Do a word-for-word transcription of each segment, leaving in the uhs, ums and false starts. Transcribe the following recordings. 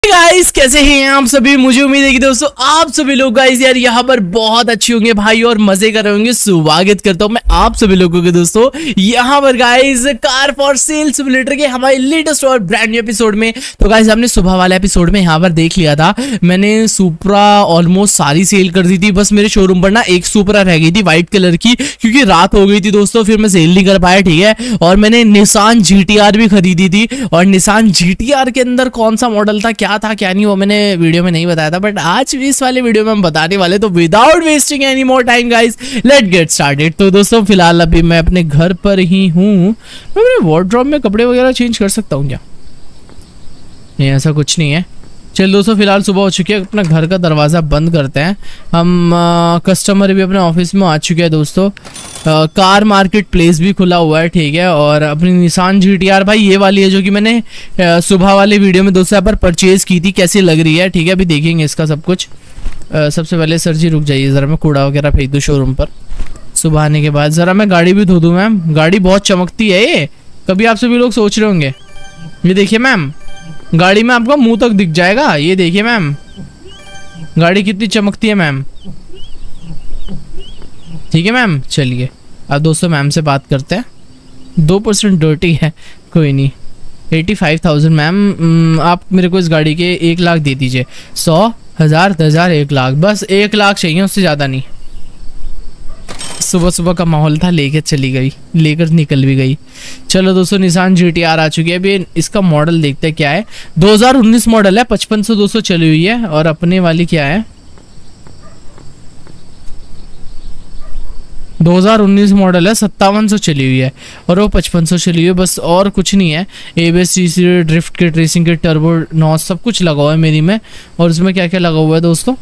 Guys कैसे हैं आप सभी। मुझे उम्मीद है कि दोस्तों आप सभी लोग गाइस यार यहाँ पर बहुत अच्छे होंगे भाई और मजे कर रहे होंगे। स्वागत करता हूँ मैं आप सभी लोगों के दोस्तों यहाँ पर guys car for sale simulator के हमारे लेटेस्ट और ब्रांड न्यू एपिसोड में। तो गाइस हमने सुबह वाले एपिसोड में यहाँ पर देख लिया था, मैंने सुपरा ऑलमोस्ट सारी सेल कर दी थी। बस मेरे शोरूम पर ना एक सुपरा रह गई थी व्हाइट कलर की, क्योंकि रात हो गई थी दोस्तों, फिर मैं सेल नहीं कर पाया। ठीक है, और मैंने निसान जी टी आर भी खरीदी थी, और निसान जी टी आर के अंदर कौन सा मॉडल था, क्या था क्या नहीं, वो मैंने वीडियो में नहीं बताया था, बट आज इस वाले वीडियो में हम बताने वाले। तो without wasting any more time guys let get started. तो दोस्तों फिलहाल अभी मैं अपने घर पर ही हूँ। मैं अपने वार्डरोब में कपड़े वगैरह चेंज कर सकता हूँ क्या? नहीं, ऐसा कुछ नहीं है। चल दोस्तों फिलहाल सुबह हो चुकी है, अपना घर का दरवाज़ा बंद करते हैं हम। आ, कस्टमर भी अपने ऑफिस में आ चुके हैं दोस्तों। आ, कार मार्केट प्लेस भी खुला हुआ है। ठीक है, और अपनी निसान जी टी आर भाई ये वाली है जो कि मैंने आ, सुबह वाले वीडियो में दोस्तों यहाँ पर परचेज़ की थी। कैसी लग रही है? ठीक है, अभी देखेंगे इसका सब कुछ। आ, सबसे पहले सर जी रुक जाइए ज़रा, मैं कूड़ा वगैरह फेंक दूँ शोरूम पर। सुबह आने के बाद ज़रा मैं गाड़ी भी धो दूँ। मैम गाड़ी बहुत चमकती है ये, कभी आप सभी लोग सोच रहे होंगे। ये देखिए मैम, गाड़ी में आपका मुंह तक दिख जाएगा। ये देखिए मैम, गाड़ी कितनी चमकती है मैम। ठीक है मैम, चलिए अब दोस्तों मैम से बात करते हैं। दो परसेंट डर्टी है, कोई नहीं। एटी फाइव थाउजेंड मैम, आप मेरे को इस गाड़ी के एक लाख दे दीजिए। सौ हज़ार दस हज़ार एक लाख, बस एक लाख चाहिए, उससे ज़्यादा नहीं। सुबह सुबह का माहौल था, लेकर चली गई, लेकर निकल भी गई। चलो दोस्तों निसान जी टी आर आ चुकी है। अभी इसका मॉडल देखते हैं क्या है। दो हज़ार उन्नीस मॉडल है, पचपन सौ दो सौ चली हुई है। और अपने वाली क्या है, दो हज़ार उन्नीस मॉडल है, सत्तावन सौ चली हुई है, और वो पचपन सौ चली हुई है। बस और कुछ नहीं है। A B S, C C, drift के, ट्रेसिंग के, टर्बो नॉस सब कुछ लगा हुआ है मेरी में। और इसमें क्या क्या लगा हुआ है दोस्तों,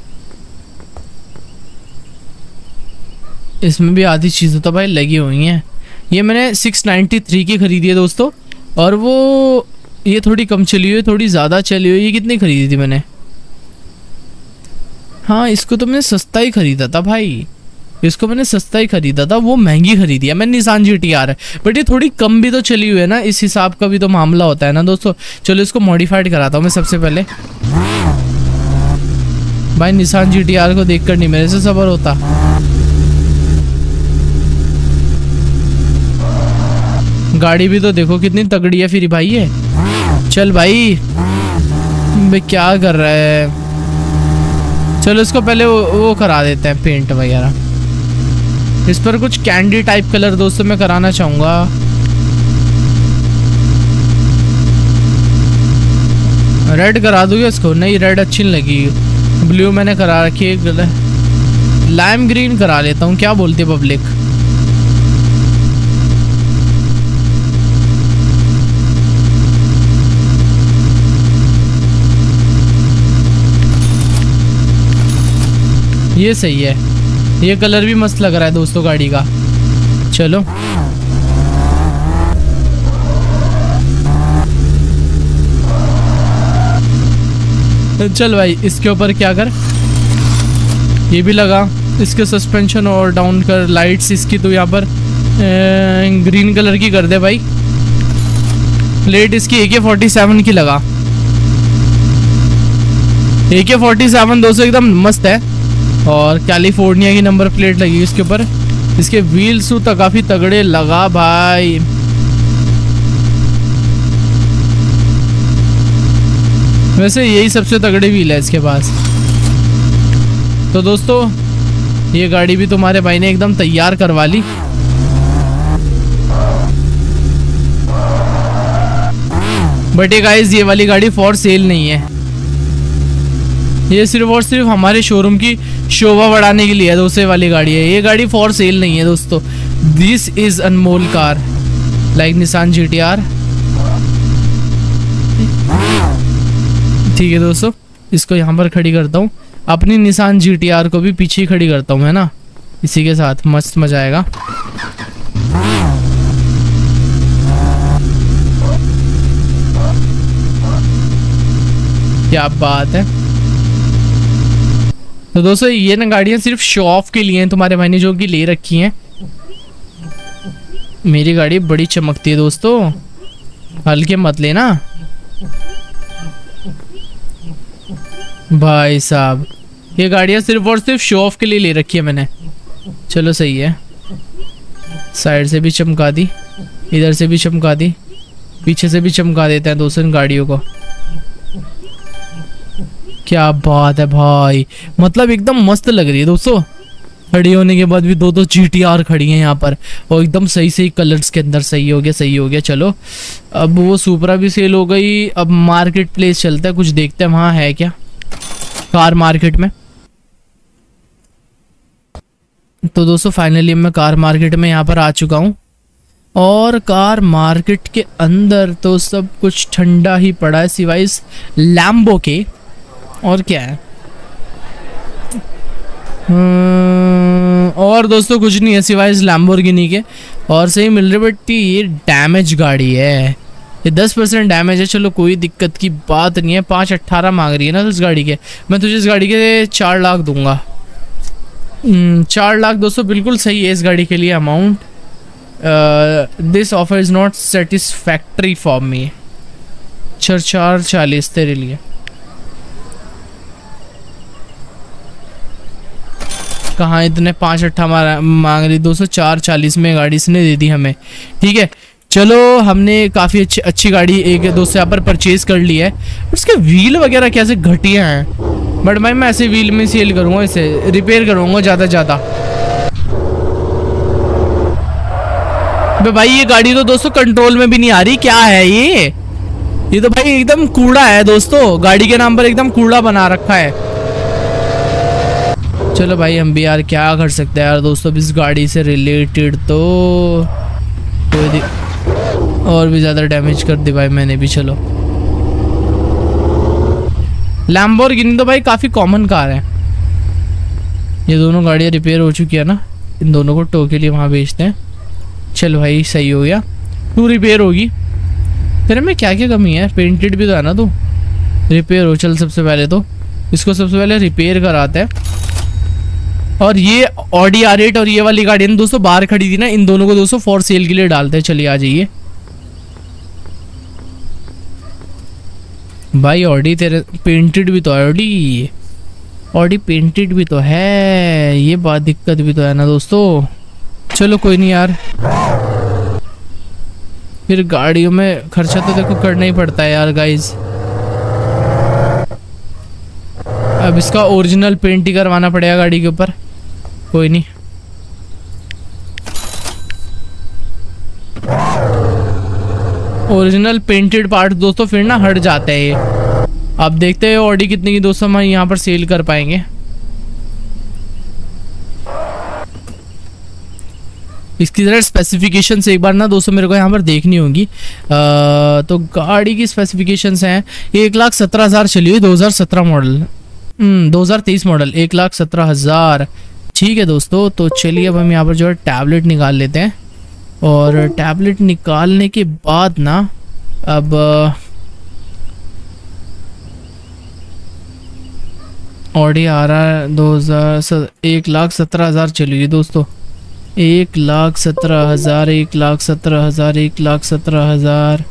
इसमें भी आधी चीज़ें तो भाई लगी हुई हैं। ये मैंने सिक्स नाइन्टी थ्री की खरीदी है दोस्तों, और वो ये थोड़ी कम चली हुई है, थोड़ी ज़्यादा चली हुई है। ये कितनी खरीदी थी मैंने? हाँ, इसको तो मैंने सस्ता ही खरीदा था भाई, इसको मैंने सस्ता ही खरीदा था, वो महंगी खरीदी है मैंने। निसान जी टी आर है, बट ये थोड़ी कम भी तो चली हुई है ना, इस हिसाब का भी तो मामला होता है ना दोस्तों। चलो इसको मॉडिफाइड कराता हूँ मैं सबसे पहले। भाई निसान जी टी आर को देख कर नहीं मेरे से सबर होता। गाड़ी भी तो देखो कितनी तगड़ी है फिर भाई ये। चल भाई, भाई क्या कर रहा है। चलो इसको पहले वो, वो करा देते हैं पेंट वगैरह। इस पर कुछ कैंडी टाइप कलर दोस्तों मैं कराना चाहूँगा। रेड करा दूंगा इसको। नहीं, रेड अच्छी नहीं लगी। ब्लू मैंने करा रखी है, लाइम ग्रीन करा लेता हूँ। क्या बोलती है पब्लिक? ये सही है, ये कलर भी मस्त लग रहा है दोस्तों गाड़ी का। चलो चल भाई, इसके ऊपर क्या कर, ये भी लगा। इसके सस्पेंशन और डाउन कर, लाइट्स इसकी तो यहाँ पर ए, ग्रीन कलर की कर दे भाई। प्लेट इसकी ए के फोर्टी सेवन की लगा। ए के फोर्टी सेवन दोस्तों एकदम मस्त है, और कैलिफोर्निया की नंबर प्लेट लगी इसके ऊपर। इसके व्हील्स तो काफ़ी तगड़े लगा भाई। वैसे यही सबसे तगड़े व्हील है इसके पास। तो दोस्तों ये गाड़ी भी तुम्हारे भाई ने एकदम तैयार करवा ली। बट ये गाइस ये वाली गाड़ी फॉर सेल नहीं है, ये सिर्फ और सिर्फ हमारे शोरूम की शोभा बढ़ाने के लिए है। दोस्तों वाली गाड़ी है, ये गाड़ी फॉर सेल नहीं है दोस्तों। दिस इज अनमोल car like Nissan G T R. ठीक है दोस्तों, इसको यहाँ पर खड़ी करता हूँ। अपनी निसान जी टी आर को भी पीछे खड़ी करता हूँ है ना, इसी के साथ मस्त मजा आएगा। क्या बात है। तो दोस्तों ये ना गाड़ियाँ सिर्फ शो ऑफ के लिए हैं तुम्हारे भाई ने जो कि ले रखी हैं। मेरी गाड़ी बड़ी चमकती है दोस्तों, हल्के मत लेना। भाई साहब ये गाड़ियाँ सिर्फ और सिर्फ शो ऑफ के लिए ले रखी है मैंने। चलो सही है, साइड से भी चमका दी, इधर से भी चमका दी, पीछे से भी चमका देते हैं दोस्तों इन गाड़ियों को। क्या बात है भाई, मतलब एकदम मस्त लग रही है दोस्तों। खड़ी होने के बाद भी दो दो जीटीआर खड़ी हैं यहाँ पर और एकदम सही सही कलर्स के अंदर। सही हो गया सही हो गया। चलो अब वो सुपरा भी सेल हो गई। अब मार्केट प्लेस चलता है, कुछ देखते हैं वहाँ है क्या कार मार्केट में। तो दोस्तों फाइनली मैं कार मार्केट में यहाँ पर आ चुका हूँ और कार मार्केट के अंदर तो सब कुछ ठंडा ही पड़ा है सिवाय इस लैम्बो के। और क्या है और दोस्तों कुछ नहीं है सिवाय इस लैम्बोर्गिनी के। और सही मिल रही बट ये डैमेज गाड़ी है, ये दस परसेंट डैमेज है। चलो कोई दिक्कत की बात नहीं है। पाँच अट्ठारह मांग रही है ना तो इस गाड़ी के, मैं तुझे इस गाड़ी के चार लाख दूंगा। चार लाख दोस्तों बिल्कुल सही है इस गाड़ी के लिए amount. This offer is not satisfactory for me. चार चार चालीस तेरे लिए। कहाँ इतने पाँच अट्ठा मांग रही दोस्तों, चार चालीस में गाड़ी इसने दे दी हमें। ठीक है चलो हमने काफ़ी अच्छी अच्छी गाड़ी एक दोस्त यहाँ पर परचेज कर ली है। उसके व्हील वगैरह कैसे घटिया हैं, बट भाई मैं ऐसे व्हील में सेल करूँगा, इसे रिपेयर करूँगा ज़्यादा ज़्यादा। भाई ये गाड़ी तो दोस्तों कंट्रोल में भी नहीं आ रही, क्या है ये ये तो भाई एकदम कूड़ा है दोस्तों, गाड़ी के नाम पर एकदम कूड़ा बना रखा है। चलो भाई हम भी यार क्या कर सकते हैं यार दोस्तों, इस गाड़ी से रिलेटेड तो कोई और भी ज़्यादा डैमेज कर दी भाई मैंने भी। चलो लैम्बोर्गिनी तो भाई काफ़ी कॉमन कार है। ये दोनों गाड़ियाँ रिपेयर हो चुकी है ना, इन दोनों को टो के लिए वहाँ भेजते हैं। चलो भाई सही हो गया, तू रिपेयर होगी। तेरे में क्या क्या कमी है, पेंटेड भी तो है ना तू, रिपेयर हो। चल सबसे पहले तो इसको सबसे पहले रिपेयर कराते हैं। और ये ऑडी आर एट और ये वाली गाड़ी दोस्तों बाहर खड़ी थी ना, इन दोनों को दोस्तों फॉर सेल के लिए डालते हैं। चलिए आ जाइए भाई। ऑडी तेरे पेंटेड भी तो है, ऑडी ऑडी पेंटेड भी तो है, ये बात दिक्कत भी तो है ना दोस्तों। चलो कोई नहीं यार, फिर गाड़ियों में खर्चा तो देखो करना ही पड़ता है यार गाइज। अब इसका ओरिजिनल पेंट ही करवाना पड़ेगा गाड़ी के ऊपर, कोई नहीं। ओरिजिनल पेंटेड पार्ट दोस्तों फिर ना हट जाते हैं ये। अब देखते हैं ऑडी कितने की दोस्तों हम यहाँ पर सेल कर पाएंगे। इसकी जरा स्पेसिफिकेशंस एक बार ना दोस्तों मेरे को यहाँ पर देखनी होगी। तो गाड़ी की स्पेसिफिकेशंस हैं, एक लाख सत्रह हज़ार चली हुई, दो हज़ार सत्रह मॉडल, दो हज़ार तेईस मॉडल, एक लाख सत्रह हज़ार। ठीक है दोस्तों, तो चलिए अब हम यहाँ पर जो है टैबलेट निकाल लेते हैं। और टैबलेट निकालने के बाद ना अब ऑडी आ रहा है दो हज़ार एक लाख सत्रह हज़ार चली हुई दोस्तों, एक लाख सत्रह हज़ार एक लाख सत्रह हज़ार एक लाख सत्रह हज़ार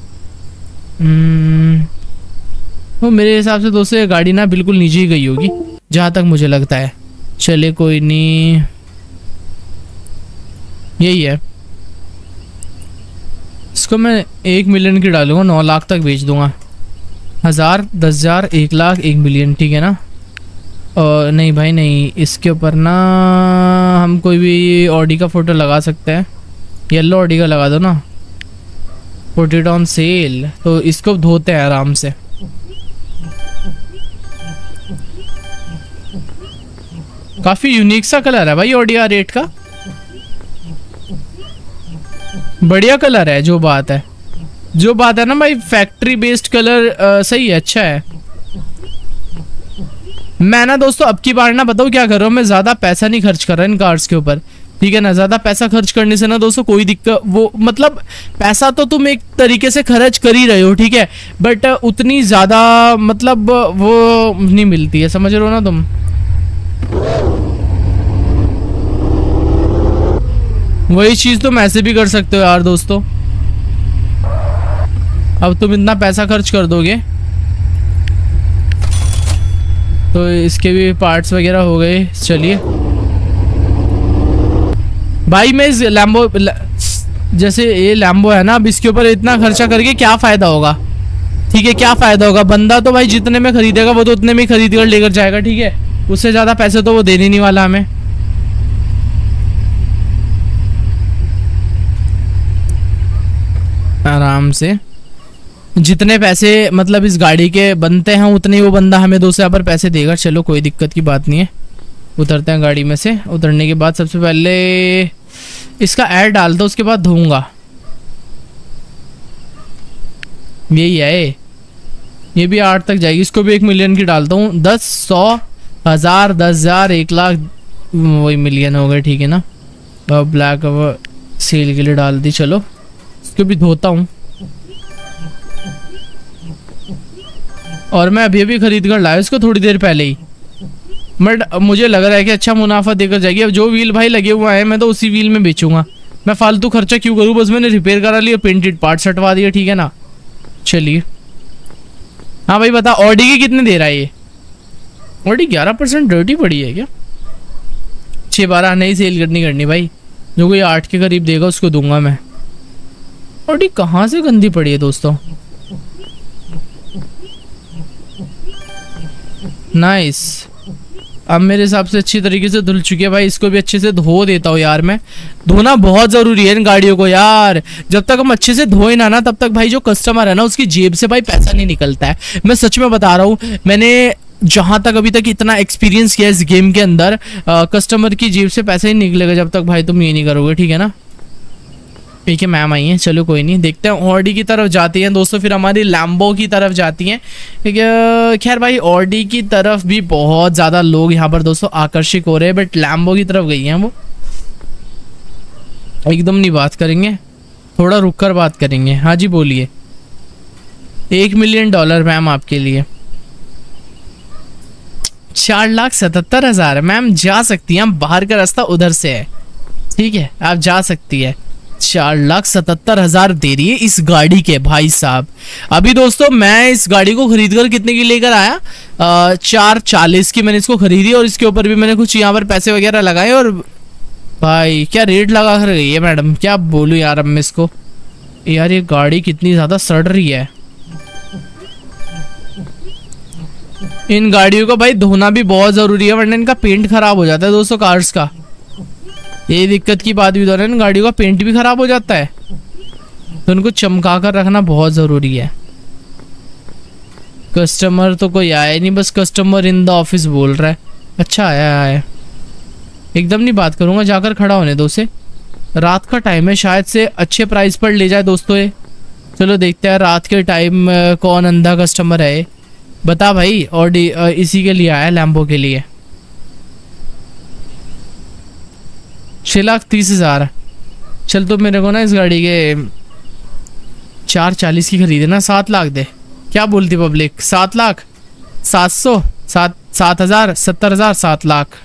वो मेरे हिसाब से दोस्तों ये गाड़ी ना बिल्कुल नीचे ही गई होगी जहाँ तक मुझे लगता है। चले कोई नहीं, यही है। इसको मैं एक मिलियन की डालूंगा, नौ लाख तक बेच दूंगा। हज़ार, दस हज़ार, एक लाख, एक मिलियन, ठीक है ना। और नहीं भाई नहीं, इसके ऊपर ना हम कोई भी ऑडी का फ़ोटो लगा सकते हैं। येलो ऑडी का लगा दो ना, पुट इट ऑन सेल। तो इसको धोते हैं आराम से। काफ़ी यूनिक सा कलर है भाई ऑडी आर एट का, बढ़िया कलर है। जो बात है जो बात है ना भाई, फैक्ट्री बेस्ड कलर आ, सही है, अच्छा है। मैं ना दोस्तों अब की बार ना बताऊँ क्या कर रहा हूँ, मैं ज़्यादा पैसा नहीं खर्च कर रहा इन कार्स के ऊपर, ठीक है ना। ज़्यादा पैसा खर्च करने से ना दोस्तों कोई दिक्कत, वो मतलब पैसा तो तुम एक तरीके से खर्च कर ही रहे हो, ठीक है, बट उतनी ज़्यादा मतलब वो नहीं मिलती है, समझ रहे हो ना तुम। वही चीज़ तुम ऐसे भी कर सकते हो यार दोस्तों। अब तुम इतना पैसा खर्च कर दोगे तो इसके भी पार्ट्स वगैरह हो गए। चलिए भाई मैं इस लैम्बो, जैसे ये लैम्बो है ना, अब इसके ऊपर इतना खर्चा करके क्या फ़ायदा होगा? ठीक है, क्या फ़ायदा होगा? बंदा तो भाई जितने में खरीदेगा वो तो उतने में खरीद कर लेकर जाएगा, ठीक है, उससे ज़्यादा पैसे तो वो देने नहीं वाला हमें। आराम से जितने पैसे मतलब इस गाड़ी के बनते हैं उतने वो बंदा हमें दो सौ यहाँ पर पैसे देगा। चलो कोई दिक्कत की बात नहीं है। उतरते हैं गाड़ी में से। उतरने के बाद सबसे पहले इसका एड डाल दो, उसके बाद धोऊंगा। यही है, ये भी आठ तक जाएगी। इसको भी एक मिलियन की डालता हूँ। दस, सौ, हज़ार, दस हज़ार, एक लाख, वही मिलियन हो गए, ठीक है ना। ब्लैक सेल के लिए डाल दी। चलो इसको भी धोता हूँ। और मैं अभी अभी खरीद कर लाया इसको थोड़ी देर पहले ही, बट मुझे लग रहा है कि अच्छा मुनाफा देकर जाएगी। अब जो व्हील भाई लगे हुए हैं मैं तो उसी व्हील में बेचूंगा। मैं फालतू खर्चा क्यों करूँ? बस मैंने रिपेयर करा लिया, पेंटेड पार्ट हटवा दिया, ठीक है ना। चलिए हाँ भाई बता, ऑडी के कितने दे रहा है ये? ऑडी ग्यारह परसेंट डर्टी पड़ी है क्या? छः बारह नहीं सेल करनी करनी भाई, जो कोई आठ के करीब देगा उसको दूंगा मैं। ऑडी कहाँ से गंदी पड़ी है दोस्तों? नाइस, अब मेरे हिसाब से अच्छी तरीके से धुल चुकी है भाई। इसको भी अच्छे से धो देता हूँ यार। मैं धोना बहुत ज़रूरी है इन गाड़ियों को यार। जब तक हम अच्छे से धोए ना ना तब तक भाई जो कस्टमर है ना उसकी जेब से भाई पैसा नहीं निकलता है। मैं सच में बता रहा हूँ, मैंने जहाँ तक अभी तक इतना एक्सपीरियंस किया इस गेम के अंदर, आ, कस्टमर की जेब से पैसा ही निकलेगा जब तक भाई तुम ये नहीं करोगे, ठीक है ना। ठीक है, मैम आई हैं, चलो कोई नहीं, देखते हैं। ऑडी की तरफ जाती हैं दोस्तों, फिर हमारी लैम्बो की तरफ जाती हैं। ठीक है, खैर भाई ऑडी की तरफ भी बहुत ज़्यादा लोग यहाँ पर दोस्तों आकर्षित हो रहे हैं, बट लैम्बो की तरफ गई हैं वो। एकदम नहीं बात करेंगे, थोड़ा रुक कर बात करेंगे। हाँ जी बोलिए। एक मिलियन डॉलर मैम आपके लिए। चार लाख सतहत्तर हजार मैम जा सकती हैं, बाहर का रास्ता उधर से है, ठीक है, आप जा सकती है। चार लाख सतहत्तर हजार दे रही है इस गाड़ी के भाई साहब। अभी दोस्तों मैं इस गाड़ी को खरीद कर कितने की लेकर आया? आ, चार चालीस की मैंने इसको खरीदी, और इसके ऊपर भी मैंने कुछ यहाँ पर पैसे वगैरह लगाए। और भाई क्या रेट लगा कर गई है मैडम, क्या बोलूँ यार अब मैं इसको। यार ये गाड़ी कितनी ज़्यादा सड़ रही है। इन गाड़ियों को भाई धोना भी बहुत ज़रूरी है, वरना इनका पेंट खराब हो जाता है दोस्तों, कार्स का। ये दिक्कत की बात भी तो है, इन गाड़ियों का पेंट भी खराब हो जाता है, तो उनको चमका कर रखना बहुत ज़रूरी है। कस्टमर तो कोई आया नहीं, बस कस्टमर इन द ऑफिस बोल रहा है। अच्छा आया आया, एकदम नहीं बात करूँगा, जाकर खड़ा होने दो उसे। रात का टाइम है, शायद से अच्छे प्राइस पर ले जाए दोस्तों ये। चलो देखते हैं रात के टाइम कौन अंधा कस्टमर है। बता भाई, और इसी के लिए आया, लैम्बो के लिए। छः लाख तीस हज़ार। चल तो मेरे को ना इस गाड़ी के चार चालीस की खरीदे ना, सात लाख दे। क्या बोलती पब्लिक? सात लाख, सात सौ, सात सात हज़ार, सत्तर हज़ार, सात लाख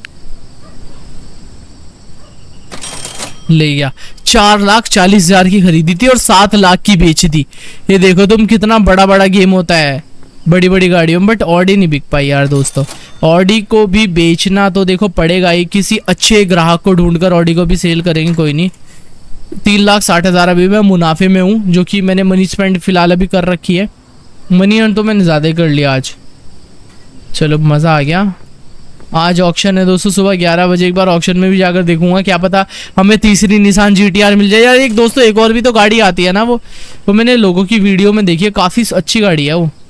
ले गया। चार लाख चालीस हजार की खरीदी थी और सात लाख की बेची थी। ये देखो तुम कितना बड़ा बड़ा गेम होता है बड़ी बड़ी गाड़ियों में। बट ऑडी नहीं बिक पाई यार दोस्तों। ऑडी को भी बेचना तो देखो पड़ेगा ही, किसी अच्छे ग्राहक को ढूंढकर ऑडी को भी सेल करेंगे, कोई नहीं। तीन लाख साठ हज़ार अभी मैं मुनाफे में हूँ, जो कि मैंने मनी स्पेंड फिलहाल अभी कर रखी है। मनी अर्न तो मैंने ज़्यादा ही कर लिया आज। चलो मज़ा आ गया। आज ऑक्शन है दोस्तों, सुबह ग्यारह बजे। एक बार ऑक्शन में भी जाकर देखूंगा, क्या पता हमें तीसरी निसान जीटीआर मिल जाए। यार एक दोस्तों एक और भी तो गाड़ी आती है ना, वो वो मैंने लोगों की वीडियो में देखी है, काफ़ी अच्छी गाड़ी है वो।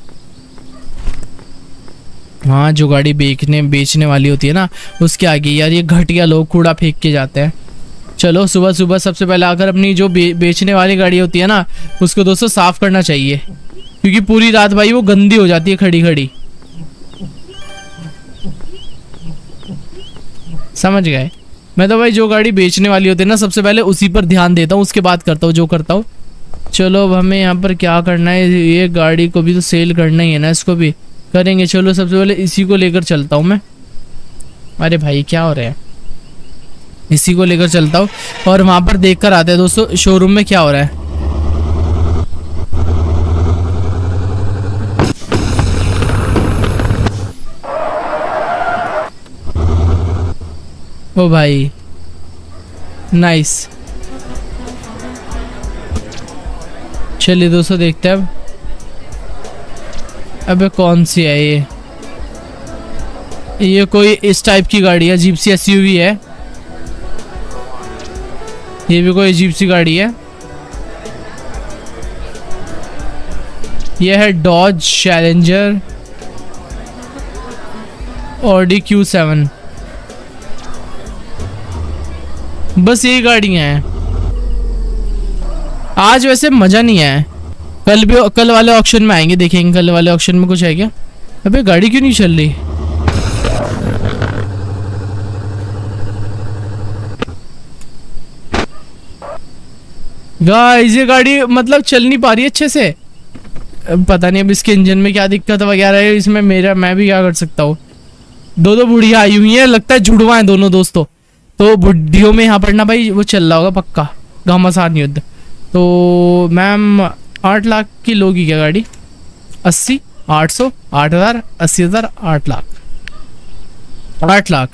हाँ, जो गाड़ी बेचने बेचने वाली होती है ना, उसके आगे यार ये घटिया लोग कूड़ा फेंक के जाते हैं। चलो सुबह सुबह सबसे पहले आकर अपनी जो बे, बेचने वाली गाड़ी होती है ना, उसको दोस्तों साफ करना चाहिए, क्योंकि पूरी रात भाई वो गंदी हो जाती है खड़ी खड़ी। समझ गए? मैं तो भाई जो गाड़ी बेचने वाली होती है ना, सबसे पहले उसी पर ध्यान देता हूँ, उसके बाद करता हूँ जो करता हूँ। चलो अब हमें यहाँ पर क्या करना है, ये गाड़ी को भी तो सेल करना ही है ना, इसको भी करेंगे। चलो सबसे पहले इसी को लेकर चलता हूँ मैं। अरे भाई क्या हो रहा है, इसी को लेकर चलता हूँ और वहाँ पर देख कर आते हैं दोस्तों शोरूम में क्या हो रहा है। ओ भाई नाइस। चलिए दोस्तों देखते हैं अब। अबे कौन सी है ये? ये कोई इस टाइप की गाड़ी है, अजीब सी एसयूवी है। ये भी कोई अजीब सी गाड़ी है। ये है Dodge Challenger Audi Q seven. बस यही गाड़ियां हैं। आज वैसे मजा नहीं आया। कल भी कल वाले ऑक्शन में आएंगे, देखेंगे कल वाले ऑक्शन में कुछ है क्या। अबे गाड़ी क्यों नहीं चल रही? गाइस ये गाड़ी मतलब चल नहीं पा रही अच्छे से। पता नहीं अब इसके इंजन में क्या दिक्कत वगैरह है। इसमें मेरा मैं भी क्या कर सकता हूँ। दो दो बुढ़िया आई हुई हैं, लगता है जुड़वा है दोनों दोस्तों। तो बुढ़ियों में यहाँ पर ना भाई वो चल रहा होगा पक्का, घमासान युद्ध। तो मैम आठ लाख की लोगी क्या गाड़ी? अस्सी, आठ सौ, आठ हजार, अस्सी हजार, आठ लाख, आठ लाख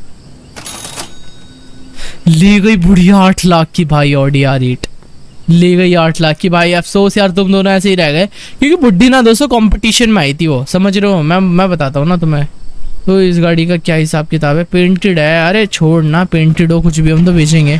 ले गई बुढ़िया। आठ लाख की भाई ऑडी आर एट ले गई, आठ लाख की भाई। अफसोस यार तुम दोनों ऐसे ही रह गए, क्योंकि बुढ़ी ना दोस्तों कंपटीशन में आई थी वो, समझ रहे हो। मैं मैं बताता हूँ ना तुम्हें। तो इस गाड़ी का क्या हिसाब किताब है? पेंटेड है। अरे छोड़ ना, पेंटेड हो कुछ भी हम तो बेचेंगे।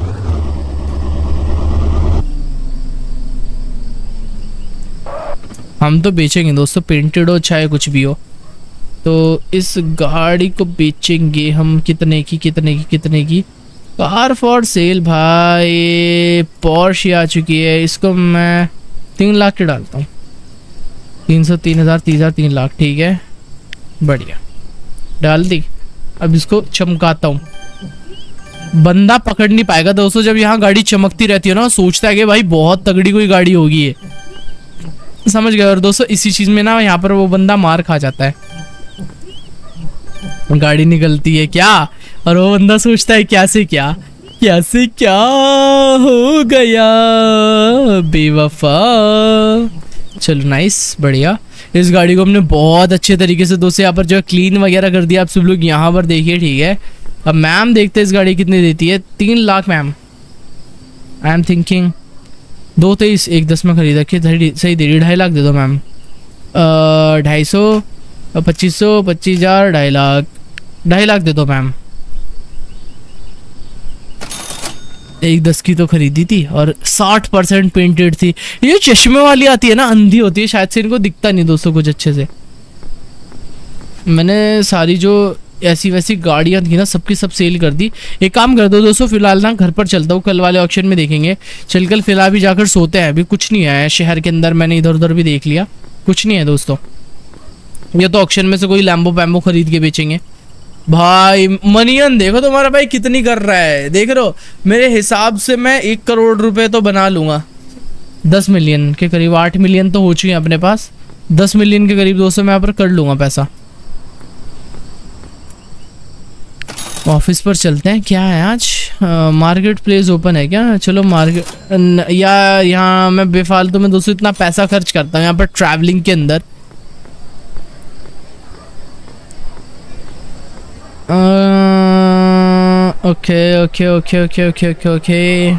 हम तो बेचेंगे दोस्तों, पेंटेड हो चाहे कुछ भी हो। तो इस गाड़ी को बेचेंगे हम। कितने की कितने की कितने की? कार फॉर सेल भाई। पॉर्श आ चुकी है। इसको मैं तीन लाख के डालता हूँ। तीन सौ, तीन हजार, तीस हजार, तीन लाख। ठीक है बढ़िया, डाल दी। अब इसको चमकाता हूँ। बंदा पकड़ नहीं पाएगा दोस्तों। जब यहाँ गाड़ी चमकती रहती है ना, सोचता है कि भाई बहुत तगड़ी कोई गाड़ी होगी ये, समझ गए। और दोस्तों इसी चीज में ना यहाँ पर वो बंदा मार खा जाता है। गाड़ी निकलती है क्या, और वो बंदा सोचता है क्या से क्या, क्या से क्या हो गया बेवफा। चलो नाइस बढ़िया। इस गाड़ी को हमने बहुत अच्छे तरीके से दोस्तों यहाँ पर जो है क्लीन वगैरह कर दिया। आप सब लोग यहाँ पर देखिए, ठीक है। अब मैम देखते हैं इस गाड़ी कितनी देती है। तीन lakh ma'am. I am thinking दो तेईस एक दस में खरीदा कि सही दे रही। ढाई लाख दे दो मैम। ढाई सौ, पच्चीस सौ, पच्चीस हजार, ढाई लाख, ढाई लाख दे दो मैम। एक दस की तो खरीदी थी और साठ परसेंट पेंटेड थी। ये चश्मे वाली आती है ना, अंधी होती है शायद से, इनको दिखता नहीं दोस्तों कुछ अच्छे से। मैंने सारी जो ऐसी वैसी गाड़ियां थी ना सबकी सब सेल कर दी। एक काम कर दो दोस्तों, फिलहाल ना घर पर चलता हूँ, कल वाले ऑक्शन में देखेंगे। चल कल फिलहाल भी जाकर सोते हैं। अभी कुछ नहीं है शहर के अंदर, मैंने इधर उधर भी देख लिया, कुछ नहीं है दोस्तों। ये तो ऑक्शन में से कोई लैम्बो पैम्बो खरीद के बेचेंगे। भाई मनियन देखो तुम्हारा भाई कितनी कर रहा है, देख रहे हो। मेरे हिसाब से मैं एक करोड़ रुपए तो बना लूंगा। दस मिलियन के करीब, आठ मिलियन तो हो चुके हैं अपने पास। दस मिलियन के करीब दोस्तों मैं यहाँ पर कर लूंगा पैसा। ऑफिस पर चलते हैं। क्या है आज? मार्केट प्लेस ओपन है क्या? चलो मार्केट। या यहाँ मैं बेफालतू में दोस्तों इतना पैसा खर्च करता हूँ यहाँ पर ट्रैवलिंग के अंदर। Okay okay okay okay okay okay okay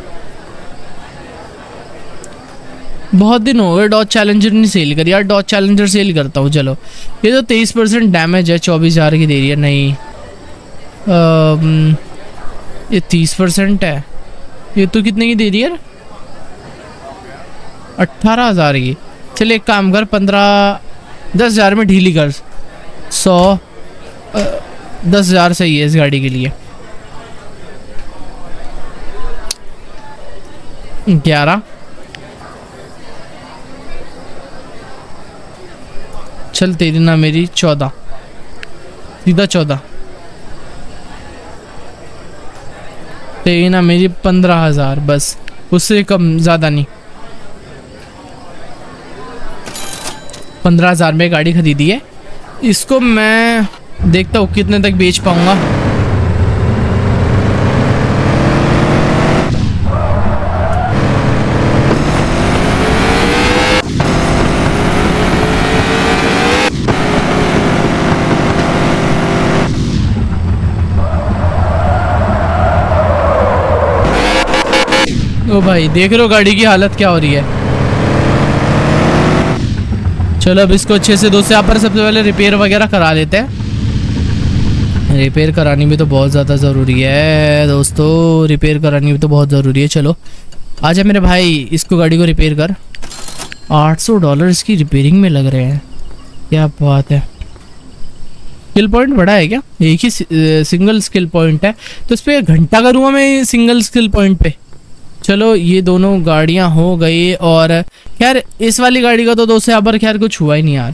बहुत दिन हो गए डॉज चैलेंजर नहीं सेल करी यार। डॉज चैलेंजर सेल करता हूँ। चलो ये तो तेईस परसेंट डैमेज है, चौबीस हजार की दे रही है। नहीं आ, ये तीस परसेंट है। ये तो कितने की दे रही है? अट्ठारह हजार की। चल एक काम कर, पंद्रह दस हजार में ढीली कर। सौ दस हजार सही है इस गाड़ी के लिए। ग्यारह, चल तेरी ना मेरी चौदह, सीधा चौदह। तेरी ना मेरी पंद्रह हजार, बस उससे कम ज़्यादा नहीं। पंद्रह हजार में गाड़ी खरीदी है। इसको मैं देखता हूँ कितने तक बेच पाऊंगा। ओ भाई देख रहे हो गाड़ी की हालत क्या हो रही है। चलो अब इसको अच्छे से दोस्तों यहाँ पर सबसे पहले रिपेयर वगैरह करा लेते हैं। रिपेयर करानी भी तो बहुत ज़्यादा ज़रूरी है दोस्तों, रिपेयर करानी भी तो बहुत ज़रूरी है। चलो आजा मेरे भाई, इसको गाड़ी को रिपेयर कर। आठ सौ डॉलर इसकी रिपेयरिंग में लग रहे हैं, क्या बात है। स्किल पॉइंट बड़ा है क्या? एक ही सिंगल स्किल पॉइंट है तो इस पर घंटा करूँगा मैं सिंगल स्किल पॉइंट पे। चलो ये दोनों गाड़ियाँ हो गई। और यार इस वाली गाड़ी का तो दोस्तों यहाँ पर खैर कुछ हुआ ही नहीं यार।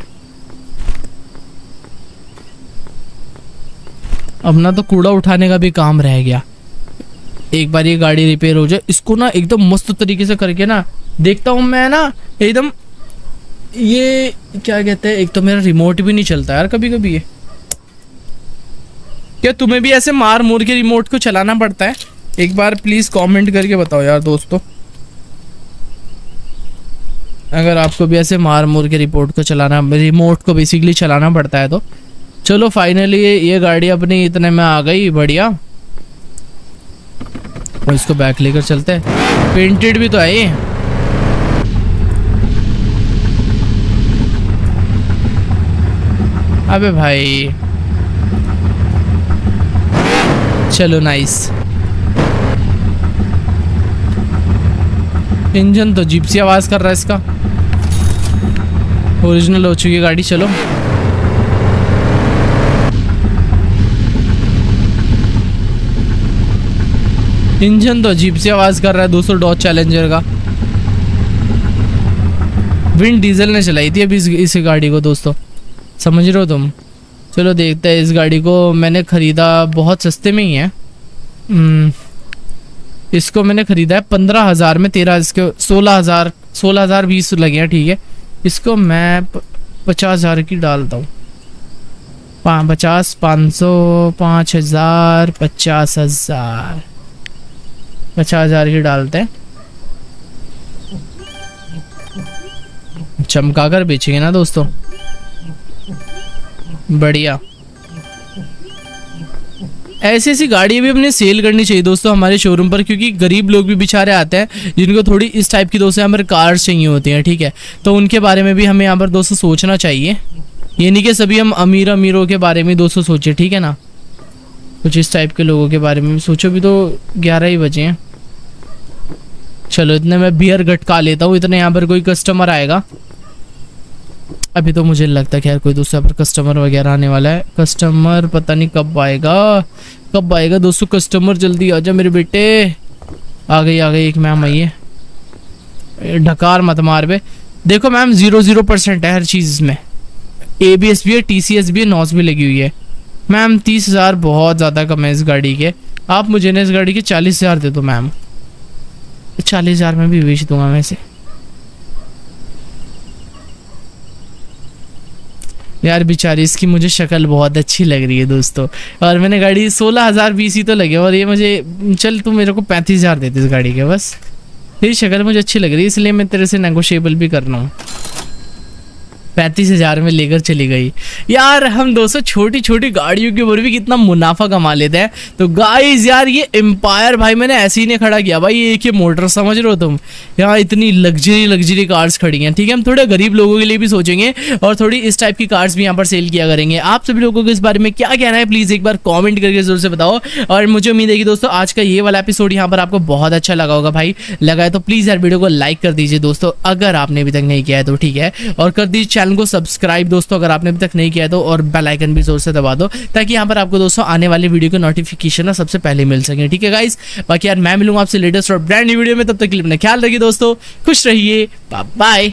अब ना तो कूड़ा उठाने का भी काम रह गया। एक बार ये गाड़ी रिपेयर हो जाए, इसको ना एकदम मस्त तरीके से करके ना देखता हूँ मैं ना एकदम। ये क्या कहते हैं, एक तो मेरा रिमोट भी नहीं चलता यार कभी कभी। ये क्या तुम्हें भी ऐसे मार मोर के रिमोट को चलाना पड़ता है? एक बार प्लीज कमेंट करके बताओ यार दोस्तों, अगर आपको भी ऐसे मार मोर के रिपोर्ट को चलाना, रिमोट को बेसिकली चलाना पड़ता है तो। चलो फाइनली ये गाड़ी अपनी इतने में आ गई, बढ़िया। और इसको बैक लेकर चलते हैं। पेंटेड भी तो है ये। अबे भाई चलो नाइस। इंजन तो जीप सी आवाज कर रहा है इसका। ओरिजिनल हो चुकी है गाड़ी। चलो इंजन तो अजीब सी आवाज कर रहा है दोस्तों डॉज चैलेंजर का। विंड डीजल ने चलाई थी अभी इस, इस गाड़ी को दोस्तों, समझ रहे हो तुम। चलो देखते हैं। इस गाड़ी को मैंने ख़रीदा बहुत सस्ते में ही है। इसको मैंने ख़रीदा है पंद्रह हज़ार में। तेरह इसके सोलह हज़ार सोलह हज़ार बीस लगे हैं, ठीक है। इसको मैं पचास हज़ार की डालता हूँ। पाँच पचास पाँच सौ पाँच हज़ार पचास हज़ार पचास हज़ार की डालते हैं। चमका कर बेचेंगे ना दोस्तों, बढ़िया। ऐसी ऐसी गाड़ी भी अपने सेल करनी चाहिए दोस्तों हमारे शोरूम पर, क्योंकि गरीब लोग भी बेचारे आते हैं जिनको थोड़ी इस टाइप की दोस्तों हमारे कार्स चाहिए होती हैं, ठीक है। तो उनके बारे में भी हमें यहाँ पर दोस्तों सोचना चाहिए। ये नहीं कि सभी हम अमीर अमीरों के बारे में दोस्तों सोचे, ठीक है ना। कुछ इस टाइप के लोगों के बारे में सोचो भी। तो ग्यारह ही बजे हैं। चलो इतने मैं बियर गटका लेता हूँ, इतने यहाँ पर कोई कस्टमर आएगा। अभी तो मुझे लगता है खैर कोई दूसरा पर कस्टमर वगैरह आने वाला है। कस्टमर पता नहीं कब आएगा, कब आएगा दोस्तों कस्टमर। जल्दी आ जा मेरे बेटे। आ गई आ गई एक मैम आई है। ढकार मत मार बे। देखो मैम जीरो जीरो परसेंट है हर चीज़ में। ए बी एस भी है, टी सी एस भी है, नॉस भी लगी हुई है। मैम तीस हज़ार बहुत ज़्यादा कम है इस गाड़ी के। आप मुझे ना इस गाड़ी के चालीस हज़ार दे दो मैम। चालीस हज़ार में भी बेच दूंगा मैं इसे। यार बेचारी इसकी मुझे शक्ल बहुत अच्छी लग रही है दोस्तों। और मैंने गाड़ी सोलह हज़ार बीस ही तो लगे, और ये मुझे चल तू मेरे को पैंतीस हज़ार देते इस गाड़ी के बस। तेरी शक्ल मुझे अच्छी लग रही है इसलिए मैं तेरे से नेगोशिएबल भी कर रहा हूँ। पैंतीस हज़ार में लेकर चली गई। यार हम दोस्तों छोटी छोटी गाड़ियों के ऊपर भी कितना मुनाफा कमा लेते हैं। तो गाइस यार ये एम्पायर भाई मैंने ऐसे ही नहीं खड़ा किया भाई, ये एक ही मोटर समझ रहे हो तुम। यहाँ इतनी लग्जरी लग्जरी कार्स खड़ी हैं, ठीक है। हम थोड़े गरीब लोगों के लिए भी सोचेंगे और थोड़ी इस टाइप की कार्स भी यहाँ पर सेल किया करेंगे। आप सभी लोगों को इस बारे में क्या कहना है प्लीज़ एक बार कॉमेंट करके जरूर से बताओ। और मुझे उम्मीद है कि दोस्तों आज का ये वाला एपिसोड यहाँ पर आपको बहुत अच्छा लगा होगा भाई। लगा है तो प्लीज़ यार वीडियो को लाइक कर दीजिए दोस्तों, अगर आपने अभी तक नहीं किया है तो, ठीक है। और कर दीजिए चैनल को सब्सक्राइब दोस्तों अगर आपने अभी तक नहीं किया है तो, और बेल आइकन भी जोर से दबा दो ताकि यहाँ पर आपको दोस्तों आने वाली वीडियो के नोटिफिकेशन ना सबसे पहले मिल सके, ठीक है गाइस। बाकी यार मैं मिलूंगा आपसे लेटेस्ट और ब्रांड न्यू वीडियो में, तब तक के लिए अपना ख्याल रखिए दोस्तों, खुश रहिए, बाय बाय।